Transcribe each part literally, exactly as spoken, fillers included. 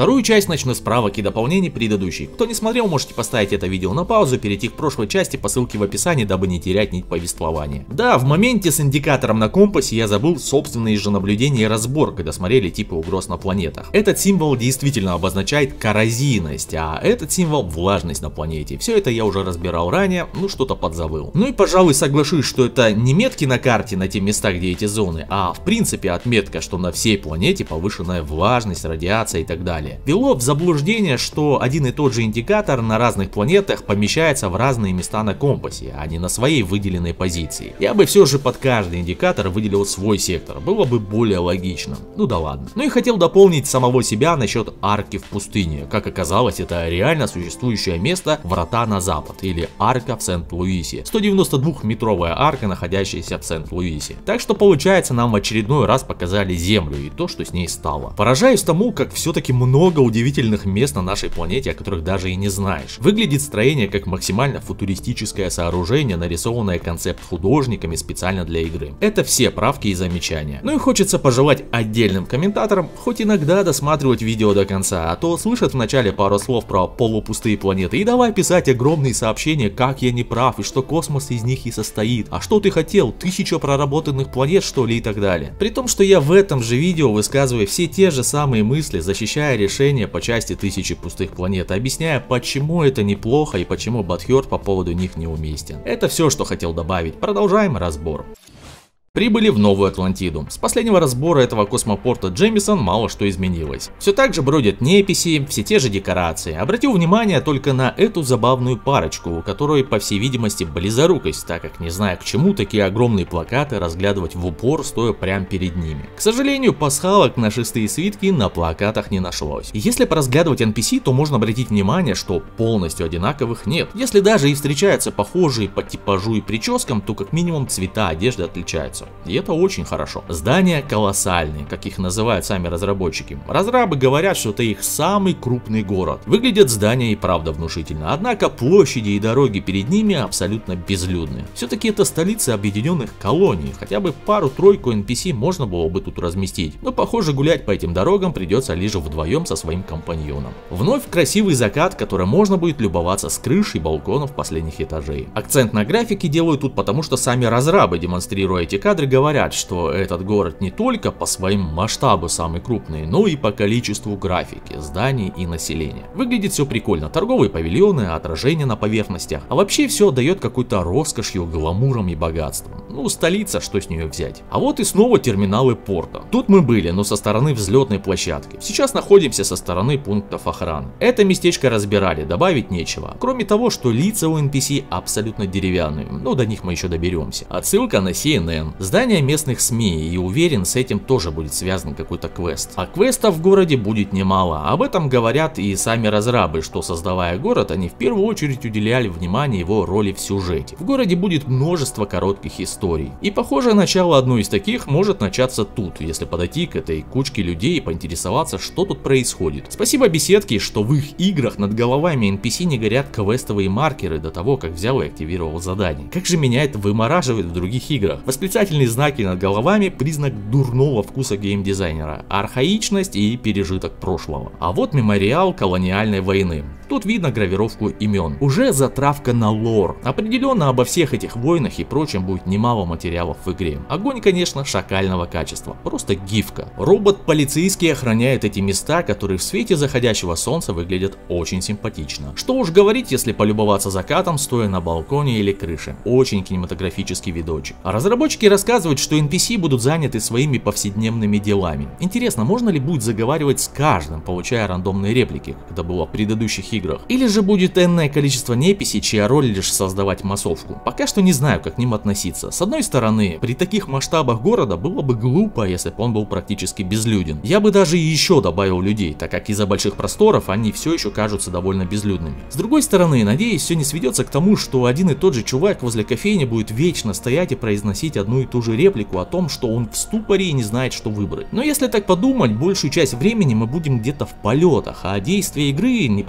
Вторую часть начну с правок и дополнений предыдущей. Кто не смотрел, можете поставить это видео на паузу, перейти к прошлой части по ссылке в описании, дабы не терять нить повествования. Да, в моменте с индикатором на компасе я забыл собственные же наблюдения и разбор, когда смотрели типы угроз на планетах. Этот символ действительно обозначает коррозийность, а этот символ влажность на планете. Все это я уже разбирал ранее, ну что-то подзабыл. Ну и пожалуй соглашусь, что это не метки на карте на те места, где эти зоны, а в принципе отметка, что на всей планете повышенная влажность, радиация и так далее. Вело в заблуждение, что один и тот же индикатор на разных планетах помещается в разные места на компасе, а не на своей выделенной позиции. Я бы все же под каждый индикатор выделил свой сектор, было бы более логично. Ну да ладно. Ну и хотел дополнить самого себя насчет арки в пустыне. Как оказалось, это реально существующее место врата на запад, или арка в Сент-Луисе. сто девяносто двухметровая арка, находящаяся в Сент-Луисе. Так что получается, нам в очередной раз показали Землю и то, что с ней стало. Поражаюсь тому, как все-таки много удивительных мест на нашей планете, о которых даже и не знаешь. Выглядит строение как максимально футуристическое сооружение, нарисованное концепт-художниками специально для игры. Это все правки и замечания. Ну и хочется пожелать отдельным комментаторам хоть иногда досматривать видео до конца, а то слышат в начале пару слов про полупустые планеты и давай писать огромные сообщения, как я не прав и что космос из них и состоит. А что ты хотел? Тысяча проработанных планет, что ли, и так далее. При том, что я в этом же видео высказываю все те же самые мысли, защищая решение по части тысячи пустых планет, объясняя, почему это неплохо и почему Бадхёрд по поводу них неуместен. Это все, что хотел добавить. Продолжаем разбор. Прибыли в Новую Атлантиду. С последнего разбора этого космопорта Джемисон мало что изменилось. Все так же бродят неписи, все те же декорации. Обратил внимание только на эту забавную парочку, у которой, по всей видимости, близорукость, так как не зная к чему такие огромные плакаты разглядывать в упор, стоя прямо перед ними. К сожалению, пасхалок на шестые свитки на плакатах не нашлось. И если поразглядывать эн пи си, то можно обратить внимание, что полностью одинаковых нет. Если даже и встречаются похожие по типажу и прическам, то как минимум цвета одежды отличаются. И это очень хорошо. Здания колоссальные, как их называют сами разработчики. Разрабы говорят, что это их самый крупный город. Выглядят здания и правда внушительно, однако площади и дороги перед ними абсолютно безлюдны. Все-таки это столица объединенных колоний, хотя бы пару-тройку эн пи си можно было бы тут разместить, но похоже гулять по этим дорогам придется лишь вдвоем со своим компаньоном. Вновь красивый закат, который можно будет любоваться с крыш и балконов последних этажей. Акцент на графике делают тут потому, что сами разрабы, демонстрируя эти кадры, говорят, что этот город не только по своим масштабу самый крупный, но и по количеству графики, зданий и населения. Выглядит все прикольно, торговые павильоны, отражения на поверхностях, а вообще все отдает какой-то роскошью, гламуром и богатством. Ну, столица, что с нее взять. А вот и снова терминалы порта. Тут мы были, но со стороны взлетной площадки. Сейчас находимся со стороны пунктов охраны. Это местечко разбирали, добавить нечего. Кроме того, что лица у эн пи си абсолютно деревянные, но до них мы еще доберемся. Отсылка на си эн эн. Здания местных СМИ, и уверен, с этим тоже будет связан какой-то квест. А квестов в городе будет немало. Об этом говорят и сами разрабы, что создавая город, они в первую очередь уделяли внимание его роли в сюжете. В городе будет множество коротких историй. И похоже, начало одной из таких может начаться тут, если подойти к этой кучке людей и поинтересоваться, что тут происходит. Спасибо беседке, что в их играх над головами эн пи си не горят квестовые маркеры до того, как взял и активировал задание. Как же меня это вымораживает в других играх. Восклицательные знаки над головами — признак дурного вкуса геймдизайнера, архаичность и пережиток прошлого. А вот мемориал колониальной войны. Тут видно гравировку имен. Уже затравка на лор. Определенно обо всех этих войнах и прочем будет немало материалов в игре. Огонь, конечно, шакального качества. Просто гифка. Робот-полицейский охраняет эти места, которые в свете заходящего солнца выглядят очень симпатично. Что уж говорить, если полюбоваться закатом, стоя на балконе или крыше. Очень кинематографический видочек. А разработчики рассказывают, что эн пи си будут заняты своими повседневными делами. Интересно, можно ли будет заговаривать с каждым, получая рандомные реплики, как это было в предыдущих играх? Или же будет энное количество неписей, чья роль лишь создавать массовку? Пока что не знаю, как к ним относиться. С одной стороны, при таких масштабах города было бы глупо, если бы он был практически безлюден. Я бы даже еще добавил людей, так как из-за больших просторов они все еще кажутся довольно безлюдными. С другой стороны, надеюсь, все не сведется к тому, что один и тот же чувак возле кофейни будет вечно стоять и произносить одну и ту же реплику о том, что он в ступоре и не знает, что выбрать. Но если так подумать, большую часть времени мы будем где-то в полетах, а действие игры не протекает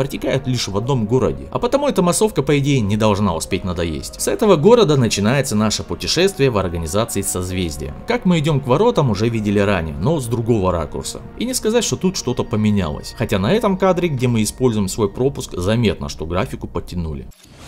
бывает лишь в одном городе. А потому эта массовка, по идее, не должна успеть надоесть. С этого города начинается наше путешествие в организации созвездия. Как мы идем к воротам, уже видели ранее, но с другого ракурса. И не сказать, что тут что-то поменялось. Хотя на этом кадре, где мы используем свой пропуск, заметно, что графику подтянули.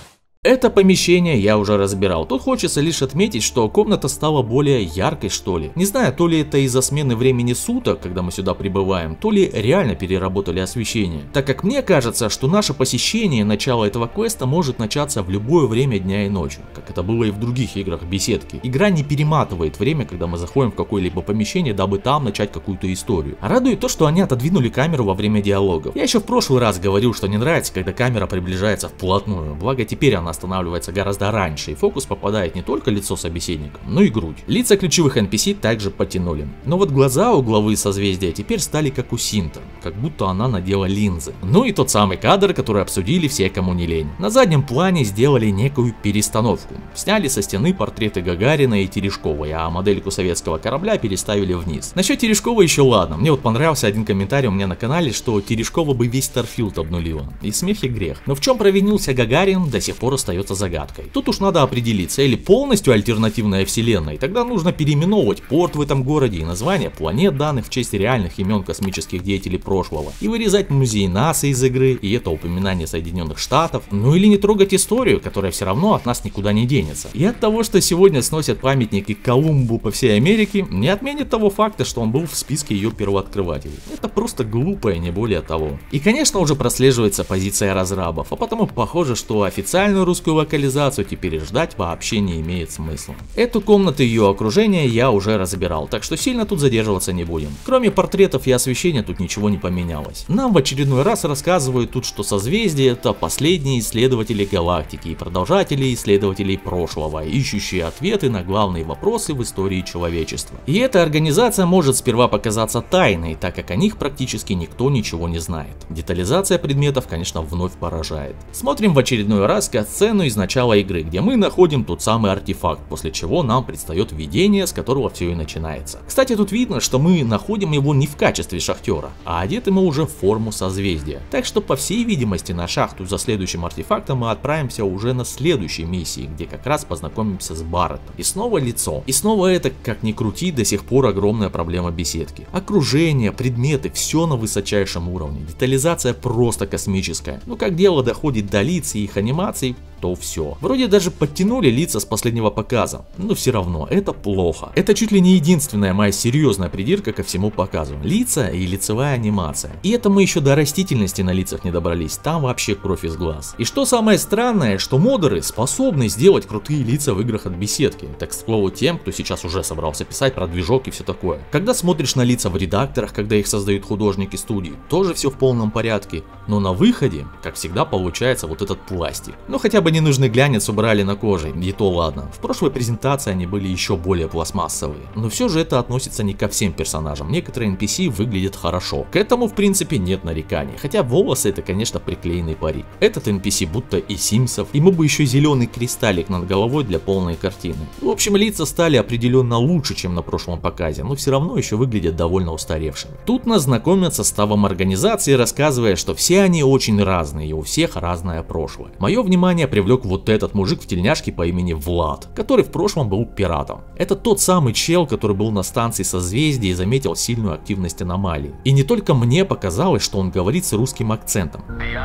Это помещение я уже разбирал. Тут хочется лишь отметить, что комната стала более яркой, что ли. Не знаю, то ли это из-за смены времени суток, когда мы сюда прибываем, то ли реально переработали освещение. Так как мне кажется, что наше посещение начала этого квеста может начаться в любое время дня и ночи, как это было и в других играх беседки. Игра не перематывает время, когда мы заходим в какое-либо помещение, дабы там начать какую-то историю. А радует то, что они отодвинули камеру во время диалогов. Я еще в прошлый раз говорил, что не нравится, когда камера приближается вплотную, благо теперь она останавливается гораздо раньше, и фокус попадает не только лицо собеседника, но и грудь. Лица ключевых эн пи си также потянули. Но вот глаза у главы созвездия теперь стали как у Синта, как будто она надела линзы. Ну и тот самый кадр, который обсудили все, кому не лень. На заднем плане сделали некую перестановку. Сняли со стены портреты Гагарина и Терешковой, а модельку советского корабля переставили вниз. Насчет Терешкова еще ладно, мне вот понравился один комментарий у меня на канале, что Терешкова бы весь Старфилд обнулила. И смех и грех. Но в чем провинился Гагарин, до сих пор остается загадкой. Тут уж надо определиться, или полностью альтернативная вселенная, и тогда нужно переименовывать порт в этом городе и название планет, данных в честь реальных имен космических деятелей прошлого, и вырезать музей НАСА из игры, и это упоминание Соединенных Штатов, ну или не трогать историю, которая все равно от нас никуда не денется. И от того, что сегодня сносят памятники Колумбу по всей Америке, не отменит того факта, что он был в списке ее первооткрывателей. Это просто глупо и не более того. И конечно уже прослеживается позиция разрабов, а потому похоже, что официальную русскую локализацию теперь ждать вообще не имеет смысла. Эту комнату и ее окружение я уже разбирал, так что сильно тут задерживаться не будем. Кроме портретов и освещения тут ничего не поменялось. Нам в очередной раз рассказывают тут, что созвездие — это последние исследователи галактики и продолжатели исследователей прошлого, ищущие ответы на главные вопросы в истории человечества. И эта организация может сперва показаться тайной, так как о них практически никто ничего не знает. Детализация предметов, конечно, вновь поражает. Смотрим в очередной раз кат-сцену из начала игры, где мы находим тот самый артефакт, после чего нам предстает видение, с которого все и начинается. Кстати, тут видно, что мы находим его не в качестве шахтера, а одеты мы уже в форму созвездия. Так что, по всей видимости, на шахту за следующим артефактом мы отправимся уже на следующей миссии, где как раз познакомимся с Барреттом. И снова лицо. И снова это, как ни крути, до сих пор огромная проблема беседки. Окружение, предметы, все на высочайшем уровне. Детализация просто космическая. Но как дело доходит до лиц и их анимаций, то все. Вроде даже подтянули лица с последнего показа, но все равно это плохо. Это чуть ли не единственная моя серьезная придирка ко всему показу. Лица и лицевая анимация. И это мы еще до растительности на лицах не добрались, там вообще кровь из глаз. И что самое странное, что модеры способны сделать крутые лица в играх от беседки. Так, к слову, тем, кто сейчас уже собрался писать про движок и все такое. Когда смотришь на лица в редакторах, когда их создают художники студии, тоже все в полном порядке. Но на выходе, как всегда, получается вот этот пластик. Но хотя бы ненужный глянец убрали на коже, и то ладно. В прошлой презентации они были еще более пластмассовые. Но все же это относится не ко всем персонажам. Некоторые эн пи си выглядят хорошо. К этому в принципе нет нареканий. Хотя волосы это, конечно, приклеенный парик. Этот эн пи си будто и Симсов. Ему бы еще зеленый кристаллик над головой для полной картины. В общем, лица стали определенно лучше, чем на прошлом показе, но все равно еще выглядят довольно устаревшими. Тут нас знакомят с составом организации, рассказывая, что все они очень разные и у всех разное прошлое. Мое внимание привлекло вот этот мужик в тельняшке по имени Влад, который в прошлом был пиратом. Это тот самый чел, который был на станции созвездия и заметил сильную активность аномалий. И не только мне показалось, что он говорит с русским акцентом.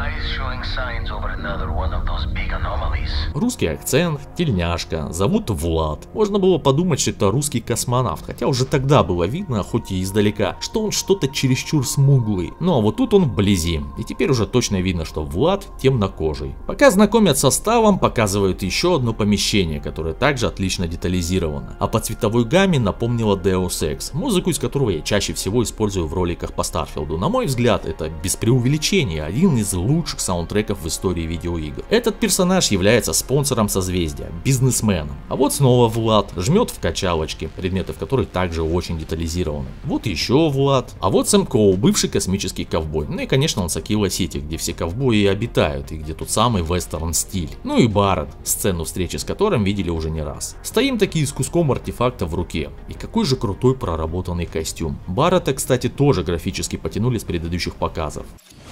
Русский акцент, тельняшка, зовут Влад. Можно было подумать, что это русский космонавт, хотя уже тогда было видно, хоть и издалека, что он что-то чересчур смуглый. Ну а вот тут он вблизи, и теперь уже точно видно, что Влад темнокожий. Пока знакомят со составом, показывают еще одно помещение, которое также отлично детализировано. А по цветовой гамме напомнило Deus Ex, музыку из которого я чаще всего использую в роликах по Старфилду. На мой взгляд, это без преувеличения один из лучших саундтреков в истории видеоигр. Этот персонаж является спонсором созвездия, бизнесменом. А вот снова Влад жмет в качалочке, предметы в которой также очень детализированы. Вот еще Влад. А вот Сэм Коул, бывший космический ковбой. Ну и конечно он с Акила Сити, где все ковбои и обитают, и где тот самый вестерн стиль. Ну и Барретт, сцену встречи с которым видели уже не раз. Стоим такие с куском артефакта в руке. И какой же крутой проработанный костюм. Барретта, кстати, тоже графически потянули с предыдущих показов.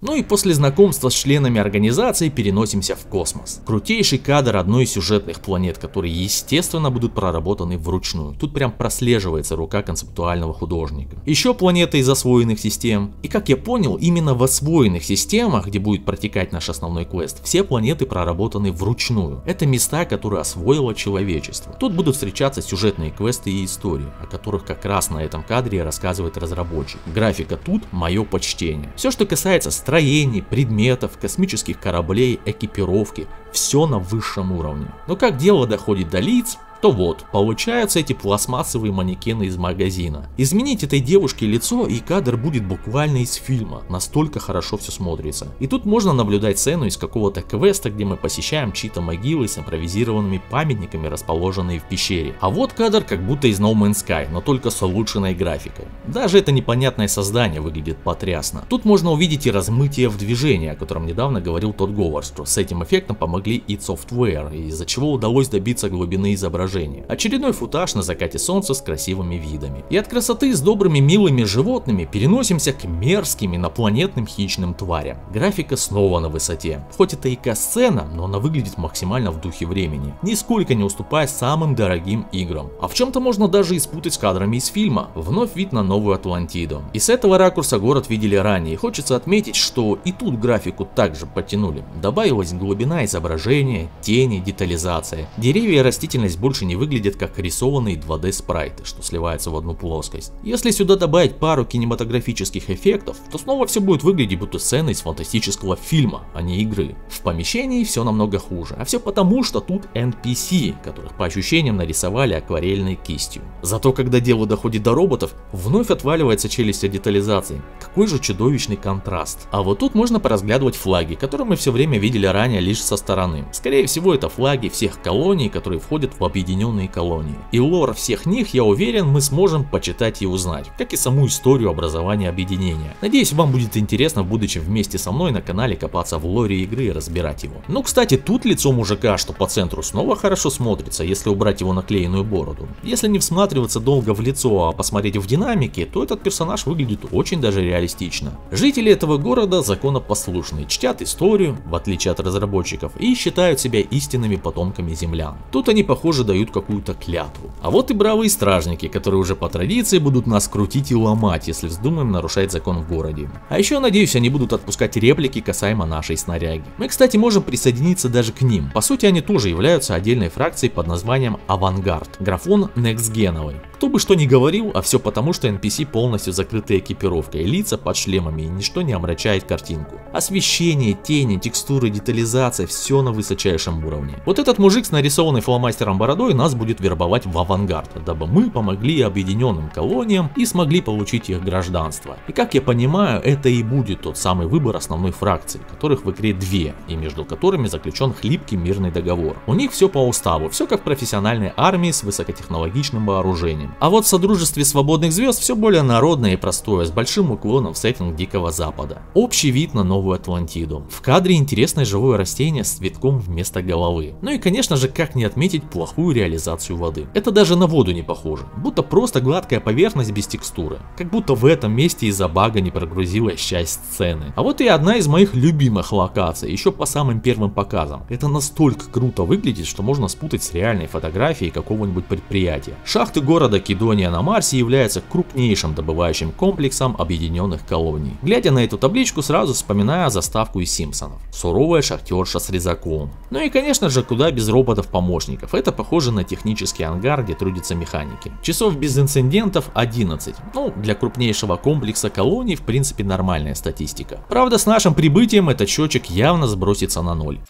Ну и после знакомства с членами организации переносимся в космос. Крутейший кадр одной из сюжетных планет, которые естественно будут проработаны вручную. Тут прям прослеживается рука концептуального художника. Еще планеты из освоенных систем. И как я понял, именно в освоенных системах, где будет протекать наш основной квест, все планеты проработаны вручную. Это места, которые освоило человечество. Тут будут встречаться сюжетные квесты и истории, о которых как раз на этом кадре рассказывает разработчик. Графика тут мое почтение. Все, что касается строений, предметов, космических кораблей, экипировки, все на высшем уровне. Но как дело доходит до лиц, то вот, получаются эти пластмассовые манекены из магазина. Изменить этой девушке лицо, и кадр будет буквально из фильма, настолько хорошо все смотрится. И тут можно наблюдать сцену из какого-то квеста, где мы посещаем чьи-то могилы с импровизированными памятниками, расположенные в пещере. А вот кадр как будто из No Man's Sky, но только с улучшенной графикой. Даже это непонятное создание выглядит потрясно. Тут можно увидеть и размытие в движении, о котором недавно говорил тот Говард, что с этим эффектом помогли id Software, из-за чего удалось добиться глубины изображения. Очередной футаж на закате солнца с красивыми видами. И от красоты с добрыми милыми животными переносимся к мерзким инопланетным хищным тварям. Графика снова на высоте. Хоть это и касцена, но она выглядит максимально в духе времени, нисколько не уступая самым дорогим играм. А в чем-то можно даже и спутать с кадрами из фильма. Вновь вид на новую Атлантиду. И с этого ракурса город видели ранее. Хочется отметить, что и тут графику также подтянули. Добавилась глубина изображения, тени, детализация. Деревья и растительность больше не выглядят как рисованные два дэ спрайты, что сливаются в одну плоскость. Если сюда добавить пару кинематографических эффектов, то снова все будет выглядеть будто сцена из фантастического фильма, а не игры. В помещении все намного хуже, а все потому, что тут эн пи си, которых по ощущениям нарисовали акварельной кистью. Зато когда дело доходит до роботов, вновь отваливается челюсть от детализации. Какой же чудовищный контраст. А вот тут можно поразглядывать флаги, которые мы все время видели ранее лишь со стороны. Скорее всего, это флаги всех колоний, которые входят в объединение колонии. И лор всех них, я уверен, мы сможем почитать и узнать, как и саму историю образования объединения. Надеюсь, вам будет интересно в будущем вместе со мной на канале копаться в лоре игры и разбирать его. Ну, кстати, тут лицо мужика, что по центру, снова хорошо смотрится, если убрать его наклеенную бороду. Если не всматриваться долго в лицо, а посмотреть в динамике, то этот персонаж выглядит очень даже реалистично. Жители этого города законопослушные, чтят историю, в отличие от разработчиков, и считают себя истинными потомками землян. Тут они, похоже, дают какую-то клятву. А вот и бравые стражники, которые уже по традиции будут нас крутить и ломать, если вздумаем нарушать закон в городе. А еще, надеюсь, они будут отпускать реплики касаемо нашей снаряги. Мы, кстати, можем присоединиться даже к ним. По сути, они тоже являются отдельной фракцией под названием Авангард. Графон некстгеновый. Кто бы что ни говорил, а все потому, что эн пи си полностью закрыты экипировкой, лица под шлемами и ничто не омрачает картинку. Освещение, тени, текстуры, детализация, все на высочайшем уровне. Вот этот мужик с нарисованной фломастером бородой нас будет вербовать в Авангард, дабы мы помогли объединенным колониям и смогли получить их гражданство. И как я понимаю, это и будет тот самый выбор основной фракции, которых в игре две, и между которыми заключен хлипкий мирный договор. У них все по уставу, все как в профессиональной армии с высокотехнологичным вооружением. А вот в Содружестве Свободных Звезд все более народное и простое, с большим уклоном в сеттинг Дикого Запада. Общий вид на новую Атлантиду. В кадре интересное живое растение с цветком вместо головы. Ну и конечно же, как не отметить плохую реализацию воды. Это даже на воду не похоже, будто просто гладкая поверхность без текстуры. Как будто в этом месте из-за бага не прогрузилась часть сцены. А вот и одна из моих любимых локаций, еще по самым первым показам. Это настолько круто выглядит, что можно спутать с реальной фотографией какого-нибудь предприятия. Шахты города Кедония на Марсе являются крупнейшим добывающим комплексом объединенных колоний. Глядя на эту табличку, сразу вспоминаю заставку из Симпсонов. Суровая шахтерша с резаком. Ну и конечно же, куда без роботов-помощников. Это похоже на технический ангар, где трудятся механики. Часов без инцидентов одиннадцать. Ну, для крупнейшего комплекса колоний в принципе нормальная статистика. Правда, с нашим прибытием этот счетчик явно сбросится на ноль.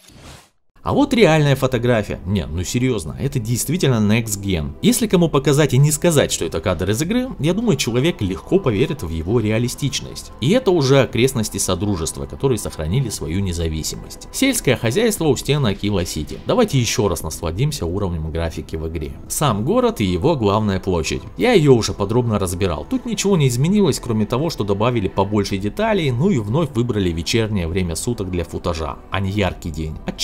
А вот реальная фотография. Не, ну серьезно, это действительно Next Gen. Если кому показать и не сказать, что это кадр из игры, я думаю, человек легко поверит в его реалистичность. И это уже окрестности Содружества, которые сохранили свою независимость. Сельское хозяйство у стен Акила-Сити. Давайте еще раз насладимся уровнем графики в игре. Сам город и его главная площадь. Я ее уже подробно разбирал. Тут ничего не изменилось, кроме того, что добавили побольше деталей, ну и вновь выбрали вечернее время суток для футажа, а не яркий день. Отчего все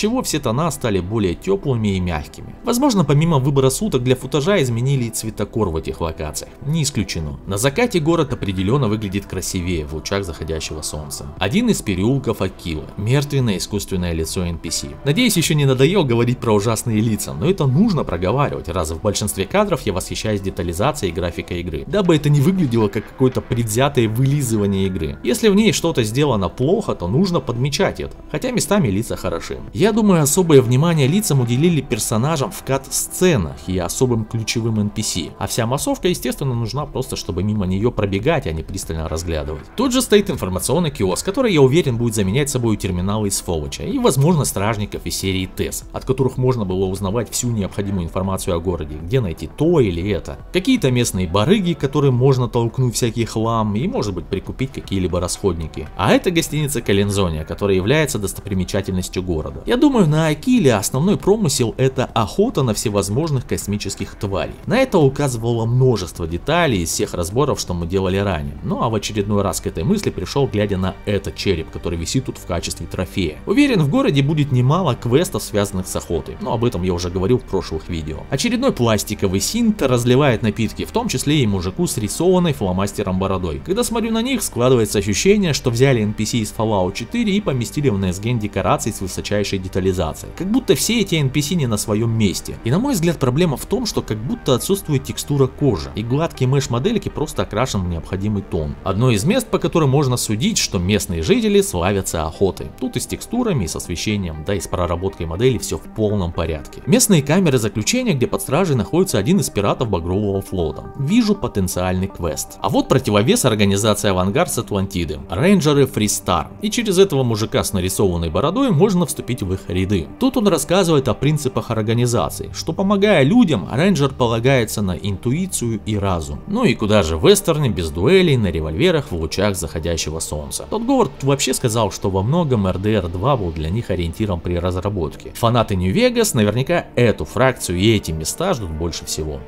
тона стали более теплыми и мягкими. Возможно, помимо выбора суток для футажа изменили и цветокор в этих локациях. Не исключено. На закате город определенно выглядит красивее в лучах заходящего солнца. Один из переулков Акила. Мертвенное искусственное лицо эн пи си. Надеюсь, еще не надоел говорить про ужасные лица, но это нужно проговаривать, раз в большинстве кадров я восхищаюсь детализацией и графикой игры, дабы это не выглядело как какое-то предвзятое вылизывание игры. Если в ней что-то сделано плохо, то нужно подмечать это, хотя местами лица хороши. Я думаю, особое внимание лицам уделили персонажам в кат-сценах и особым ключевым эн пи си, а вся массовка, естественно, нужна просто, чтобы мимо нее пробегать, а не пристально разглядывать. Тут же стоит информационный киоск, который, я уверен, будет заменять собой терминалы из Фоллача и, возможно, стражников из серии ТЭС, от которых можно было узнавать всю необходимую информацию о городе, где найти то или это. Какие-то местные барыги, которым можно толкнуть всякий хлам и, может быть, прикупить какие-либо расходники. А это гостиница Калензония, которая является достопримечательностью города. Я думаю, на Акиле основной промысел — это охота на всевозможных космических тварей. На это указывало множество деталей из всех разборов, что мы делали ранее. Ну а в очередной раз к этой мысли пришел, глядя на этот череп, который висит тут в качестве трофея. Уверен, в городе будет немало квестов, связанных с охотой, но об этом я уже говорил в прошлых видео. Очередной пластиковый синт разливает напитки, в том числе и мужику с рисованной фломастером бородой. Когда смотрю на них, складывается ощущение, что взяли эн пи си из Fallout четыре и поместили в Next-Gen декорации с высочайшей детализацией. Как будто все эти эн пи си не на своем месте. И на мой взгляд, проблема в том, что как будто отсутствует текстура кожи, и гладкие меш-модельки просто окрашен в необходимый тон. Одно из мест, по которым можно судить, что местные жители славятся охотой. Тут и с текстурами, и с освещением, да и с проработкой модели все в полном порядке. Местные камеры заключения, где под стражей находится один из пиратов Багрового флота. Вижу потенциальный квест. А вот противовес организации Авангард с Атлантиды. Рейнджеры Фристар. И через этого мужика с нарисованной бородой можно вступить в их ряды. Тут он рассказывает о принципах организации, что, помогая людям, рейнджер полагается на интуицию и разум. Ну и куда же в вестерне без дуэлей на револьверах в лучах заходящего солнца. Тот Говард вообще сказал, что во многом эр дэ эр два был для них ориентиром при разработке. Фанаты Нью-Вегас наверняка эту фракцию и эти места ждут больше всего.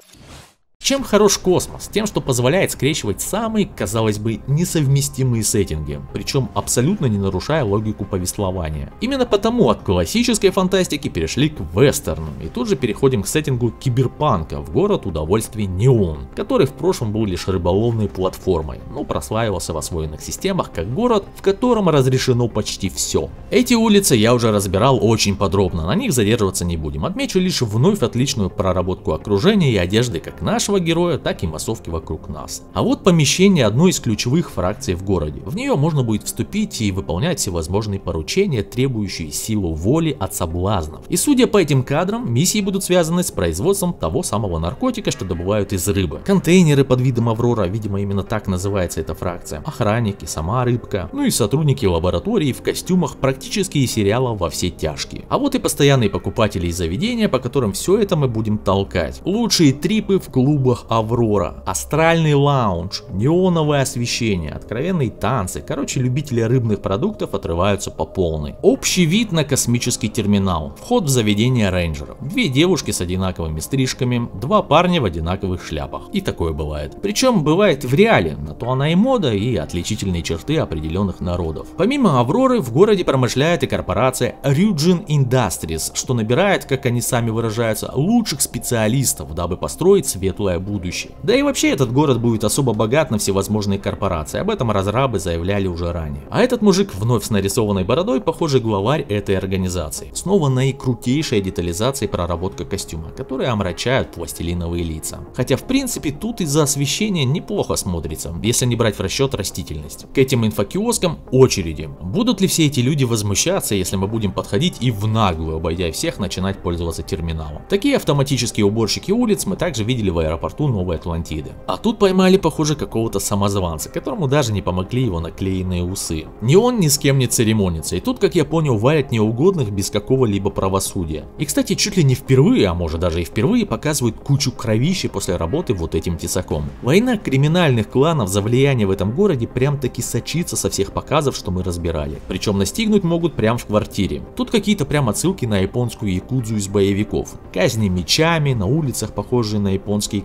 Чем хорош космос? Тем, что позволяет скрещивать самые, казалось бы, несовместимые сеттинги, причем абсолютно не нарушая логику повествования. Именно потому от классической фантастики перешли к вестерну, и тут же переходим к сеттингу киберпанка в город удовольствий Неон, который в прошлом был лишь рыболовной платформой, но прославился в освоенных системах как город, в котором разрешено почти все. Эти улицы я уже разбирал очень подробно, на них задерживаться не будем, отмечу лишь вновь отличную проработку окружения и одежды как нашего героя, так и массовки вокруг нас. А вот помещение одной из ключевых фракций в городе. В нее можно будет вступить и выполнять всевозможные поручения, требующие силу воли от соблазнов. И судя по этим кадрам, миссии будут связаны с производством того самого наркотика, что добывают из рыбы. Контейнеры под видом Аврора, видимо именно так называется эта фракция, охранники, сама рыбка, ну и сотрудники лаборатории в костюмах практически из сериала «Во все тяжкие». А вот и постоянные покупатели из заведения, по которым все это мы будем толкать. Лучшие трипы в клуб Аврора, астральный лаунж, неоновое освещение, откровенные танцы, короче, любители рыбных продуктов отрываются по полной. Общий вид на космический терминал, вход в заведение рейнджеров, две девушки с одинаковыми стрижками, два парня в одинаковых шляпах, и такое бывает. Причем бывает в реале, на то она и мода, и отличительные черты определенных народов. Помимо Авроры в городе промышляет и корпорация Ryujin Industries, что набирает, как они сами выражаются, лучших специалистов, дабы построить светлую будущее. Да и вообще этот город будет особо богат на всевозможные корпорации, об этом разрабы заявляли уже ранее. А этот мужик вновь с нарисованной бородой, похоже, главарь этой организации. Снова наикрутейшая детализация и проработка костюма, которые омрачают пластилиновые лица. Хотя в принципе тут из-за освещения неплохо смотрится, если не брать в расчет растительность. К этим инфокиоскам очереди. Будут ли все эти люди возмущаться, если мы будем подходить и в наглую, обойдя всех, начинать пользоваться терминалом? Такие автоматические уборщики улиц мы также видели в аэропорту порту Новой Атлантиды. А тут поймали, похоже, какого-то самозванца, которому даже не помогли его наклеенные усы. Ни он ни с кем не церемонится, и тут, как я понял, валят неугодных без какого-либо правосудия. И, кстати, чуть ли не впервые, а может даже и впервые, показывают кучу кровищи после работы вот этим тесаком. Война криминальных кланов за влияние в этом городе прям-таки сочится со всех показов, что мы разбирали. Причем настигнуть могут прям в квартире. Тут какие-то прям отсылки на японскую якудзу из боевиков. Казни мечами, на улицах похожие на японские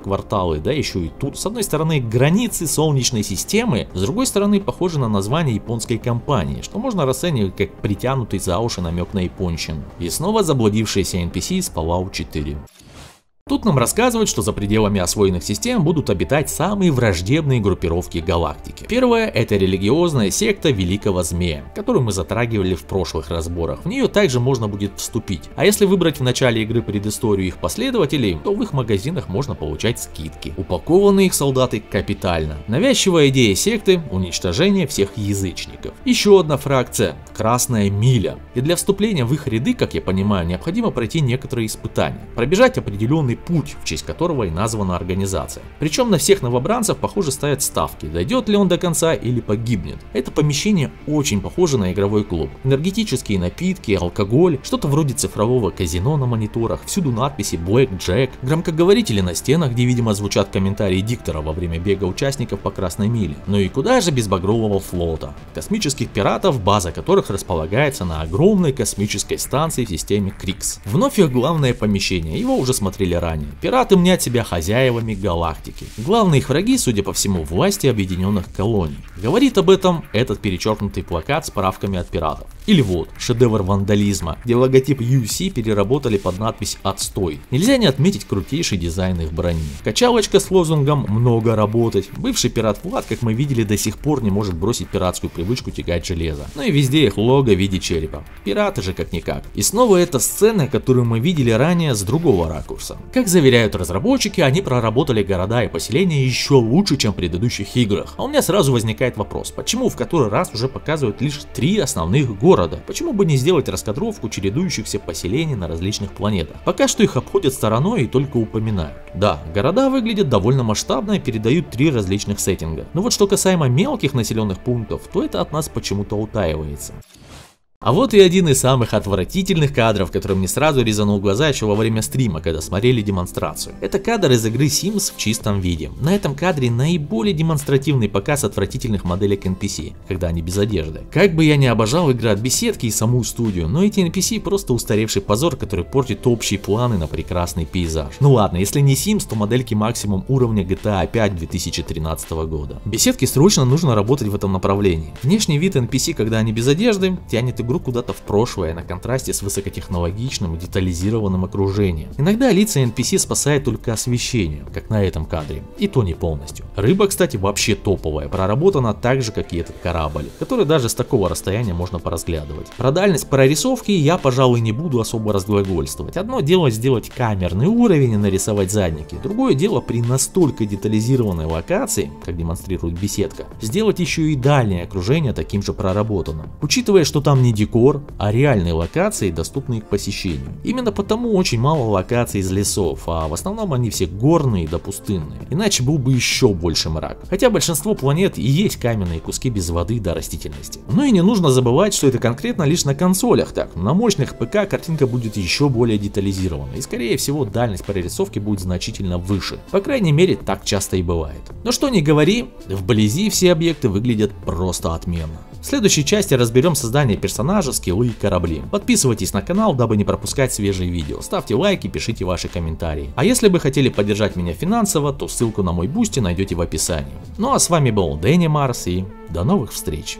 кварталы, да еще и тут. С одной стороны границы Солнечной системы, с другой стороны похоже на название японской компании, что можно расценивать как притянутый за уши намек на японщину. И снова заблудившиеся эн пи си из Fallout четыре. Тут нам рассказывают, что за пределами освоенных систем будут обитать самые враждебные группировки галактики. Первая — это религиозная секта Великого Змея, которую мы затрагивали в прошлых разборах. В нее также можно будет вступить. А если выбрать в начале игры предысторию их последователей, то в их магазинах можно получать скидки. Упакованы их солдаты капитально. Навязчивая идея секты — уничтожение всех язычников. Еще одна фракция — Красная Миля. И для вступления в их ряды, как я понимаю, необходимо пройти некоторые испытания. Пробежать определенный путь, в честь которого и названа организация. Причем на всех новобранцев, похоже, ставят ставки, дойдет ли он до конца или погибнет. Это помещение очень похоже на игровой клуб. Энергетические напитки, алкоголь, что-то вроде цифрового казино на мониторах, всюду надписи Black Jack, громкоговорители на стенах, где, видимо, звучат комментарии диктора во время бега участников по Красной Миле. Ну и куда же без багрового флота? Космических пиратов, база которых располагается на огромной космической станции в системе Крикс. Вновь их главное помещение, его уже смотрели ранее. Пираты мнят себя хозяевами галактики. Главные их враги, судя по всему, власти объединенных колоний. Говорит об этом этот перечеркнутый плакат с справками от пиратов. Или вот, шедевр вандализма, где логотип ю си переработали под надпись «Отстой». Нельзя не отметить крутейший дизайн их брони. Качалочка с лозунгом «Много работать». Бывший пират Влад, как мы видели, до сих пор не может бросить пиратскую привычку тягать железо. Ну и везде их лого в виде черепа. Пираты же как-никак. И снова эта сцена, которую мы видели ранее с другого ракурса. Как заверяют разработчики, они проработали города и поселения еще лучше, чем в предыдущих играх. А у меня сразу возникает вопрос, почему в который раз уже показывают лишь три основных города? Почему бы не сделать раскадровку чередующихся поселений на различных планетах? Пока что их обходят стороной и только упоминают. Да, города выглядят довольно масштабно и передают три различных сеттинга. Но вот что касаемо мелких населенных пунктов, то это от нас почему-то утаивается. А вот и один из самых отвратительных кадров, который мне сразу резанул глаза еще во время стрима, когда смотрели демонстрацию. Это кадр из игры Sims в чистом виде. На этом кадре наиболее демонстративный показ отвратительных моделек эн пи си, когда они без одежды. Как бы я ни обожал игры от беседки и саму студию, но эти эн пи си просто устаревший позор, который портит общие планы на прекрасный пейзаж. Ну ладно, если не Sims, то модельки максимум уровня джи ти эй пять две тысячи тринадцатого года. Беседке срочно нужно работать в этом направлении. Внешний вид эн пи си, когда они без одежды, тянет игру куда-то в прошлое на контрасте с высокотехнологичным и детализированным окружением. Иногда лица эн пи си спасает только освещение, как на этом кадре, и то не полностью. Рыба, кстати, вообще топовая, проработана так же, как и этот корабль, который даже с такого расстояния можно поразглядывать. Про дальность прорисовки я, пожалуй, не буду особо разглагольствовать. Одно дело сделать камерный уровень и нарисовать задники, другое дело при настолько детализированной локации, как демонстрирует беседка, сделать еще и дальнее окружение таким же проработанным. Учитывая, что там не декор, а реальные локации, доступные к посещению. Именно потому очень мало локаций из лесов, а в основном они все горные да пустынные. Иначе был бы еще больше мрак. Хотя большинство планет и есть каменные куски без воды до растительности. Ну и не нужно забывать, что это конкретно лишь на консолях так. На мощных ПК картинка будет еще более детализирована. И скорее всего дальность прорисовки будет значительно выше. По крайней мере так часто и бывает. Но что ни говори, вблизи все объекты выглядят просто отменно. В следующей части разберем создание персонажа, скиллы и корабли. Подписывайтесь на канал, дабы не пропускать свежие видео. Ставьте лайки, пишите ваши комментарии. А если бы хотели поддержать меня финансово, то ссылку на мой бусти найдете в описании. Ну а с вами был Дэнни Марс и до новых встреч.